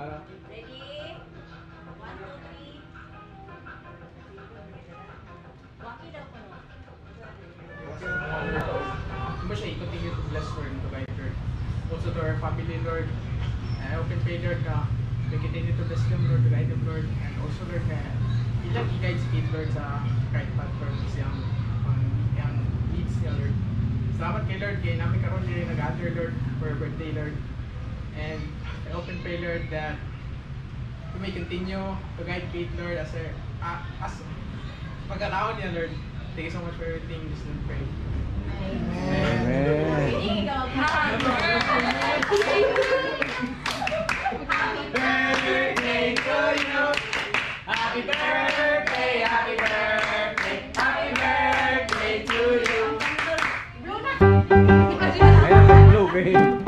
Ready? 1, 2, 3. Waki daw ko. Mo siya i-continue to bless Lord to guide Lord. Also to our family Lord. Open pray Lord na we continue to bless them Lord, to guide them Lord. And also Lord na ilang i-guide si Kid Lord sa right path Lord siyang needs niya Lord. Salamat kay Lord kay namin karon din nag-gather Lord for our birthday Lord. And I open pray Lord that we may continue to guide Kate Lord as pag-anawan niya Lord. Thank you so much for everything. Just to pray. Amen. Birthday to you. Happy birthday, happy birthday, happy birthday to you. Ayan, blue, green.